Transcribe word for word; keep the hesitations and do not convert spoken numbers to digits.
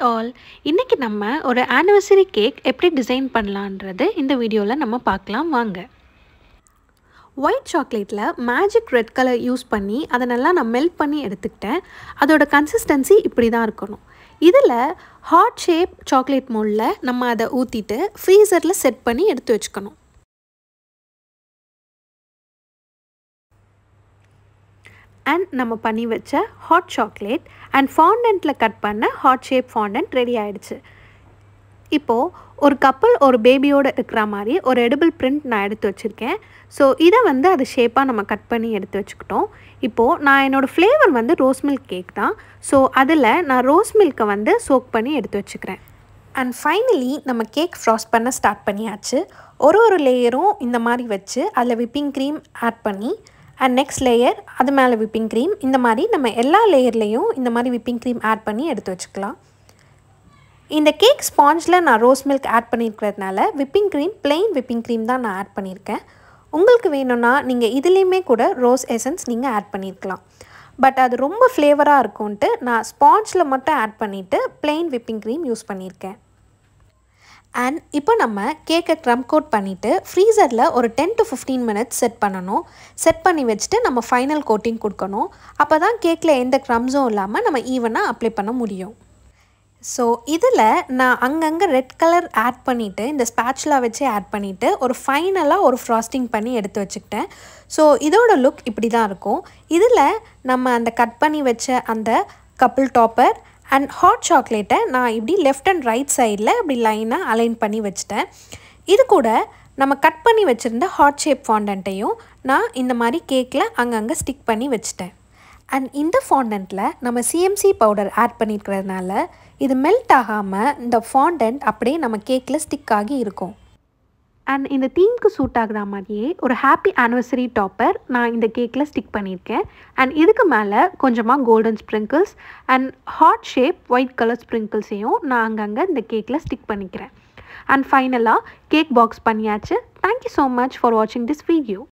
All இன்றைக்கி நம்ம ஒரு ஆனிவர்சரி கேக் எப்படி டிசைன் பண்ணலான்றது இந்த வீடியோவில் நம்ம பார்க்கலாம் வாங்க. ஒயிட் சாக்லேட்டில் மேஜிக் ரெட் கலர் யூஸ் பண்ணி அதை நல்லா நான் மெல்ட் பண்ணி எடுத்துக்கிட்டேன். அதோட கன்சிஸ்டன்சி இப்படி தான் இருக்கணும். இதில் ஹார்ட் ஷேப் சாக்லேட் மோல்டில் நம்ம அதை ஊற்றிட்டு ஃப்ரீசரில் செட் பண்ணி எடுத்து வச்சுக்கணும். அண்ட் நம்ம பண்ணி வச்ச ஹாட் சாக்லேட் அண்ட் ஃபாண்டன்ட்டில் கட் பண்ண ஹாட் ஷேப் ஃபாண்டன்ட் ரெடி ஆகிடுச்சு. இப்போது ஒரு கப்பல் ஒரு பேபியோடு இருக்கிற மாதிரி ஒரு எடிபிள் பிரிண்ட் நான் எடுத்து வச்சுருக்கேன். ஸோ இதை வந்து அது ஷேப்பாக நம்ம கட் பண்ணி எடுத்து வச்சுக்கிட்டோம். இப்போது நான் என்னோடய ஃப்ளேவர் வந்து ரோஸ் மில்க் கேக் தான். ஸோ அதில் நான் ரோஸ் மில்க்கை வந்து சோக் பண்ணி எடுத்து வச்சுக்கிறேன். அண்ட் ஃபைனலி நம்ம கேக் ஃப்ராஸ்ட் பண்ண ஸ்டார்ட் பண்ணியாச்சு. ஒரு ஒரு லேயரும் இந்த மாதிரி வச்சு அதில் விப்பிங் க்ரீம் ஆட் பண்ணி அண்ட் நெக்ஸ்ட் லேயர் அது மேலே விப்பிங் க்ரீம், இந்த மாதிரி நம்ம எல்லா லேயர்லேயும் இந்த மாதிரி விப்பிங் க்ரீம் ஆட் பண்ணி எடுத்து வச்சுக்கலாம். இந்த கேக் ஸ்பாஞ்சில் நான் ரோஸ் மில்க் ஆட் பண்ணியிருக்கிறதுனால whipping cream plain whipping cream தான் நான் ஆட் பண்ணியிருக்கேன். உங்களுக்கு வேணும்னா நீங்கள் இதுலேயுமே கூட ரோஸ் எசன்ஸ் நீங்கள் ஆட் பண்ணியிருக்கலாம். பட் அது ரொம்ப ஃப்ளேவராக இருக்கும்ன்ட்டு நான் ஸ்பாஞ்சில் மட்டும் ஆட் பண்ணிவிட்டு பிளெயின் விப்பிங் க்ரீம் யூஸ் பண்ணியிருக்கேன். அண்ட் இப்போ நம்ம கேக்கை க்ரம் கோட் பண்ணிவிட்டு ஃப்ரீசரில் ஒரு ten to fifteen minutes set பண்ணணும். செட் பண்ணி வச்சுட்டு நம்ம ஃபைனல் கோட்டிங் கொடுக்கணும். அப்போ தான் கேக்கில் எந்த க்ரம்ஸும் இல்லாமல் நம்ம ஈவனாக அப்ளை பண்ண முடியும். ஸோ இதில் நான் அங்கங்கே ரெட் கலர் ஆட் பண்ணிவிட்டு இந்த ஸ்பேச்சுலா வச்சு ஆட் பண்ணிவிட்டு ஒரு ஃபைனலாக ஒரு ஃப்ராஸ்டிங் பண்ணி எடுத்து வச்சுக்கிட்டேன். ஸோ இதோட லுக் இப்படி தான் இருக்கும். இதில் நம்ம அந்த கட் பண்ணி வச்ச அந்த கப்பிள் டாப்பர் அண்ட் ஹாட் சாக்லேட்டை நான் இப்படி லெஃப்ட் அண்ட் ரைட் சைடில் இப்படி லைனாக அலைன் பண்ணி வச்சுட்டேன். இது கூட நம்ம கட் பண்ணி வச்சுருந்த ஹாட் ஷேப் ஃபாண்டன்ட்டையும் நான் இந்த மாதிரி கேக்கில் அங்கங்கே ஸ்டிக் பண்ணி வச்சுட்டேன். அண்ட் இந்த ஃபாண்டன்ட்டில் நம்ம சிஎம்சி பவுடர் ஆட் பண்ணியிருக்கிறதுனால இது மெல்ட் ஆகாமல் இந்த ஃபாண்டன்ட் அப்படியே நம்ம கேக்கில் ஸ்டிக் ஆகி இருக்கும். அண்ட் இந்த தீம்க்கு சூட் ஆகிற மாதிரியே ஒரு ஹாப்பி ஆனிவர்சரி டாப்பர் நான் இந்த கேக்கில் ஸ்டிக் பண்ணியிருக்கேன். அண்ட் இதுக்கு மேலே கொஞ்சமாக golden sprinkles and heart shape white colour ஸ்ப்ரிங்கிள்ஸையும் நான் அங்கங்கே இந்த கேக்கில் ஸ்டிக் பண்ணிக்கிறேன். அண்ட் ஃபைனலாக கேக் பாக்ஸ் பண்ணியாச்சு. தேங்க்யூ ஸோ மச் ஃபார் வாட்சிங் திஸ் வீடியோ.